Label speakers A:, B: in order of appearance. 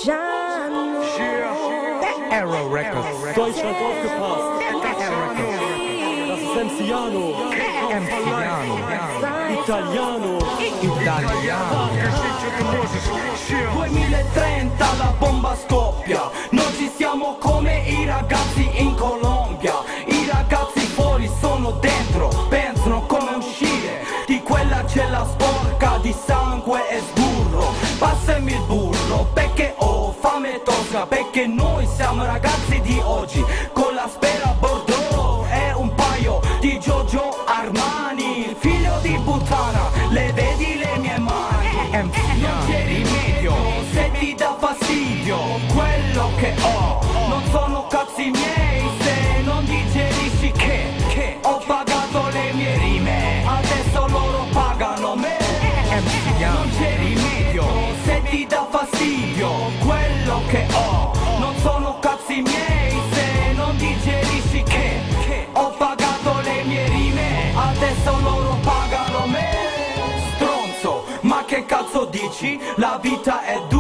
A: Arrow Records.
B: Deutschland aufgepasst. Das ist MCiano. Italiano.
C: 2030 la bomba scoppia. Non ci siamo come i ragazzi in Colombia. I ragazzi fuori sono dentro, pensano come uscire. Di quella cella sporca di sangue e sburro. Passami il burro perché ho fame tosca. Perché noi siamo ragazzi di oggi. Con la spera Bordeaux e un paio di Giorgio Armani. Figlio di puttana, le vedi le mie mani. Non c'è rimedio se ti dà fastidio quello che ho. Non sono cazzi miei se non digerisci che ho pagato le mie rime, adesso loro pagano me. Non c'è rimedio se ti dà fastidio quello che ho. Non sono cazzi miei se non digerisci che ho pagato le mie rime, adesso loro pagano me. Stronzo, ma che cazzo dici? La vita è